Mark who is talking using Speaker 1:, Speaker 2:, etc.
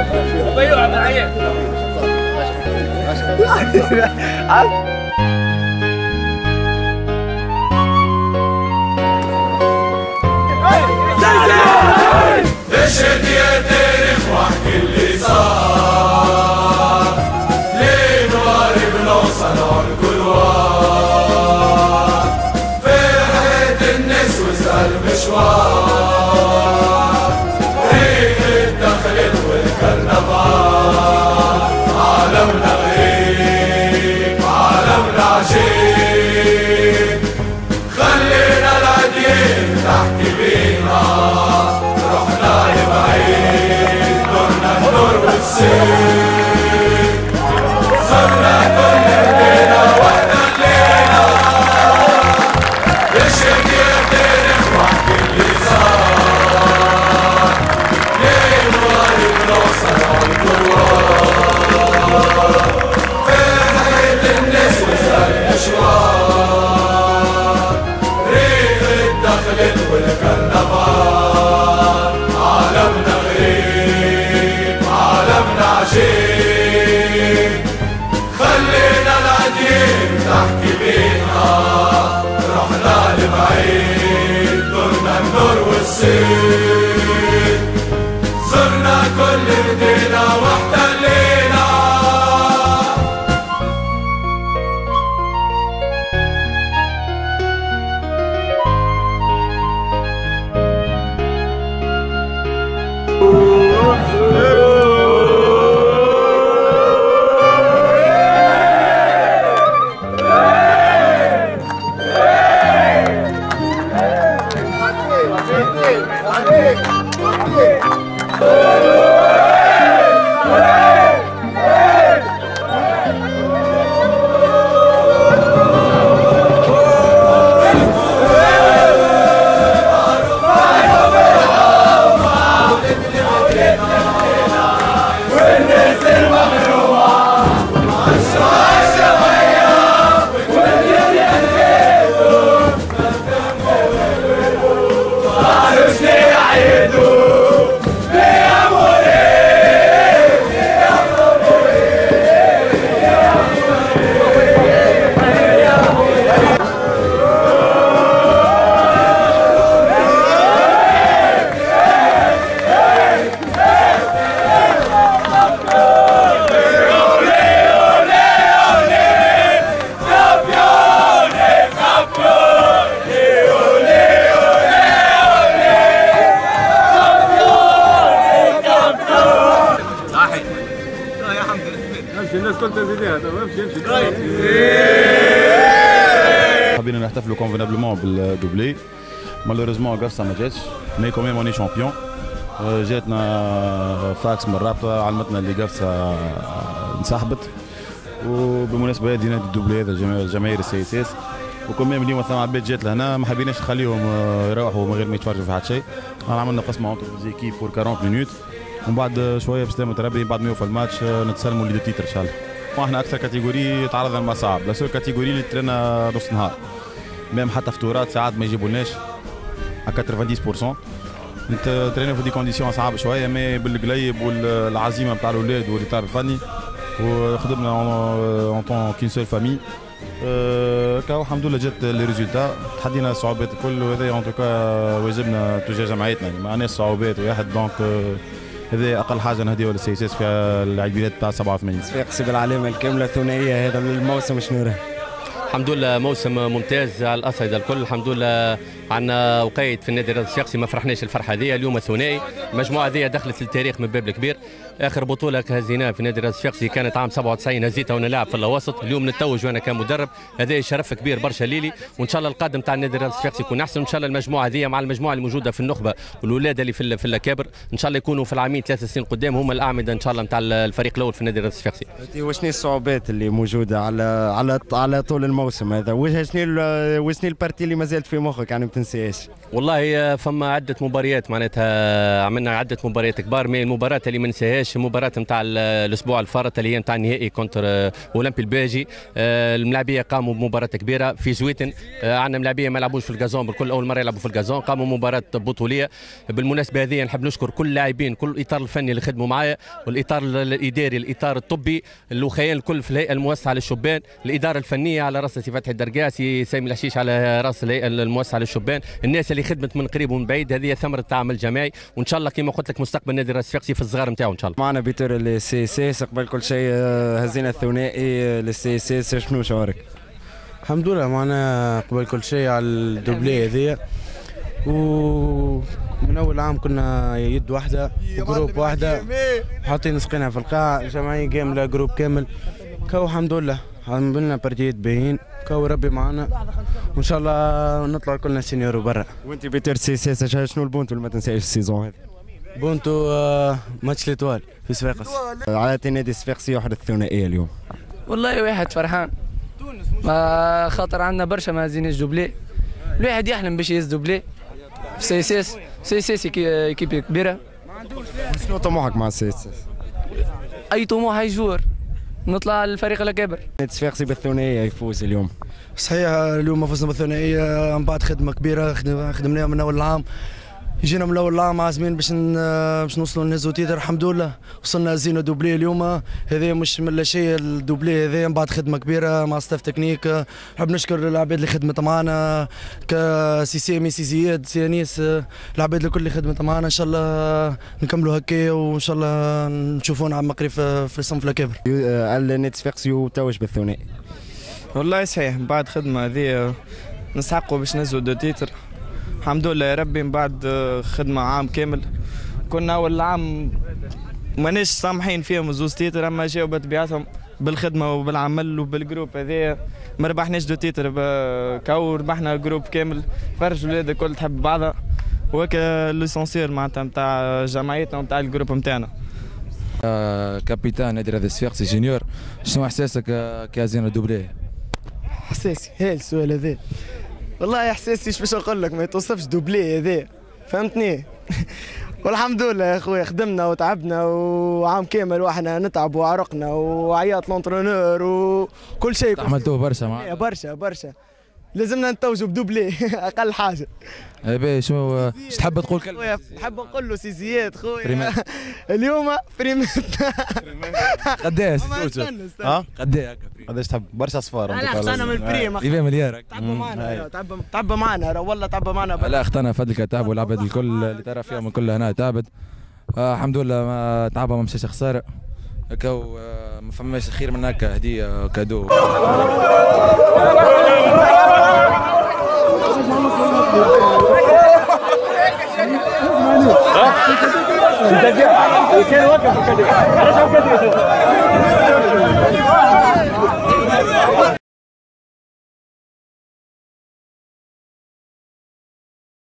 Speaker 1: اشهد يا تاريخ واحكي اللي صار لين واري بنوصل عالكلوار فرحة الناس وسهل مشوار ريح الدخلت والكرنفال عالمنا غريب عالمنا عجيب خلينا العديد تحكي بينا صرنا كل ايدينا واحنا الليلة اشهد يا تاريخ واحكي اللي صار لين واري بنوصل عالكلوار فرحة الناس وسهل مشوار ريح الدخلت والكرنفال عالمنا غريب عالمنا عجيب خلينا العديد تحكي بينا رحنا لبعيد درنا النور والسيد صرنا كل ايدينا واحتلينا
Speaker 2: الناس كلها تزيدها
Speaker 3: حابين نحتفلوا كونفينابلومون بالدوبلي مالوريزمون قرصه ما جاتش مي كوميم اوني شامبيون جاتنا فاكس من الرابطه علمتنا اللي قرصه انسحبت وبالمناسبه هذه نادي الدوبلي هذا جماهير السي اس اس وكوميم اليوم ثم عباد جات لهنا ما حبيناش نخليهم يروحوا من غير ما يتفرجوا في حتى شيء عملنا قسمه اونتر زيكيب بور 40 مينوت ومن بعد شويه بسلامة ربي بعد ما يوفى الماتش نتسلموا لي تيتر ان شاء الله. احنا اكثر كاتيجوري تعرضنا لمصاعب، لا سور كاتيجوري اللي ترينا نص نهار. ميم حتى فطورات ساعات ما يجيبولناش على 90%. انت ترينا في دي كونديسيون صعبه شويه مي بالقليب والعزيمه نتاع الاولاد والاطار الفني وخدمنا اون طون كين سول فامي. كاو الحمد لله جات لي ريزولتا تحدينا الصعوبات الكل وهذا اون توكا واجبنا تجاه جمعيتنا ما عندناش صعوبات واحد دونك هذا اقل حاجه نهديوها للسي اس اس في العيبيات تاع 87.
Speaker 4: صفاقسي بالعلامه الكامله ثنائيه هذا الموسم شنو راه؟
Speaker 5: الحمد لله موسم ممتاز على الاصعده الكل. الحمد لله عندنا وقيت في النادي الرياضي الصفاقسي ما فرحناش الفرحه هذه اليوم الثنائي. المجموعه هذه دخلت للتاريخ من باب الكبير. اخر بطوله هزيناها في النادي الرياضي الصفاقسي كانت عام 97 هزيتها وانا لاعب في الوسط. اليوم نتوج وانا كمدرب هذا شرف كبير برشا ليلي وان شاء الله القادم تاع النادي الرياضي الصفاقسي يكون احسن. وان شاء الله المجموعه هذه مع المجموعه الموجوده في النخبه والاولاد اللي في الاكابر ان شاء الله يكونوا في العامين 3 سنين قدام هم الاعمده ان شاء الله نتاع الفريق الاول في النادي الرياضي الصفاقسي.
Speaker 4: وشنو الصعوبات اللي موجوده على طول الموسم هذا؟ وشنو البارتي اللي مازالت في مخك يعني ما تنساهاش؟
Speaker 5: والله فما عده مباريات معناتها عملنا عده مباريات كبار، من المباراه اللي ما ننساهاش المباراه نتاع الاسبوع الفارط اللي هي نتاع النهائي كونتر اولمبي الباجي. الملاعبيه قاموا بمباراه كبيره في زويتن، عندنا ملاعبيه ما لعبوش في الجازون، بالكل اول مره يلعبوا في الجازون، قاموا مباراه بطوليه. بالمناسبه هذه نحب نشكر كل اللاعبين، كل الاطار الفني اللي خدموا معايا، والاطار الاداري، الاطار الطبي، الوخيان الكل في الهيئه الموسعه للشبان، الاداره الفنيه على راس سي فتحي الدرقاسي، سامي الحشيش على راس الهيئه الموسعه للشبان، الناس اللي خدمت من قريب ومن بعيد. هذه ثمره التعامل الجماعي، وان شاء الله كما قلت لك مستقبل نادي الراس الصفاقسي في الصغار نتاعو ان شاء الله.
Speaker 4: معنا بيتر السي اس اس، قبل كل شيء هزينا الثنائي للسي اس اس، شنو شعورك؟
Speaker 6: الحمد لله معنا قبل كل شيء على الدوبلي هذيا، ومن اول عام كنا يد واحده وجروب واحده حاطين سقينا في القاع جماعيه كامله جروب كامل. كو الحمد لله عملنا بارتيات باهين، كو ربي معنا وان شاء الله نطلع كلنا سينيور برا.
Speaker 4: وانت بيتر سي اس اس شنو البونتو اللي ما تنساش السيزون هذه؟
Speaker 6: بونتو ماتش ليتوال في صفاقس.
Speaker 4: عادة نادي الصفاقسي يحدث الثنائيه اليوم.
Speaker 7: والله واحد فرحان خاطر عندنا برشا ما زيناش دوبلي، الواحد يحلم باش يهز دوبلي في سي اس اس. سي اس اس ايكيب كبيره.
Speaker 4: شنو طموحك مع السي اس اس؟
Speaker 7: اي طموح اي جور نطلع للفريق الاكبر.
Speaker 4: نادي الصفاقسي بالثنائيه يفوز اليوم.
Speaker 6: صحيح اليوم فزنا بالثنائيه من بعد خدمه كبيره خدمناها من اول العام، جينا من اول العام عازمين باش نوصلوا لنهزوا تيتر. الحمد لله وصلنا زينو دوبلي اليوم. هذا مش من لا شيء الدوبلي هذا من بعد خدمه كبيره مع ستاف تكنيك. نحب نشكر العباد اللي خدمت معنا كسي سامي سي زياد سي انيس، العباد الكل اللي خدمت معنا. ان شاء الله نكملوا هكا وان شاء الله نشوفونا عم قريب في الصنف الاكبر.
Speaker 4: النادي الصفاقسي يتوج بالثنائي.
Speaker 8: والله صحيح من بعد خدمه هذه نسحقوا باش نهزوا دو تيتر الحمد لله يا ربي. من بعد خدمه عام كامل، كنا اول عام ماناش سامحين فيهم زوز تيتر، اما جاوا بطبيعتهم بالخدمه وبالعمل وبالجروب هذايا ما ربحناش دو تيتر كو ربحنا جروب كامل. فرج الولاد الكل تحب بعضها، وهكا ليسونسيال معناتها نتاع جمعيتنا ونتاع الجروب نتاعنا.
Speaker 9: كابيتان نادي الراس الصفاقسي جونيور، شنو احساسك كازينو دوبلي؟
Speaker 6: احساسي هاي السؤال هذا، والله احساسي ايش باش نقول لك، ما يتوصفش دوبلي هذا، فهمتني؟ والحمد لله يا خويا خدمنا وتعبنا وعام كامل واحنا نتعب وعرقنا وعياط لونترونور وكل شيء
Speaker 9: عملتوه برشا معنا.
Speaker 6: برشا لازمنا نتوجوا بدوبلي اقل حاجه.
Speaker 9: باهي شو تحب تقول كلمه؟
Speaker 6: نحب نقول له سي زياد خويا اليوم فريمات.
Speaker 9: قداش؟
Speaker 3: قداش تحب؟ برشا صفار.
Speaker 6: انا من البريم
Speaker 9: 100 مليار.
Speaker 6: تعب معنا والله تعب معنا.
Speaker 9: لا اختنا فضلك تعبوا العباد الكل اللي ترى فيهم الكل هنا تعبت. الحمد لله ما تعبها ما مشاش خساره. هكا ما فماش خير من هكا، هديه كادو.
Speaker 2: انت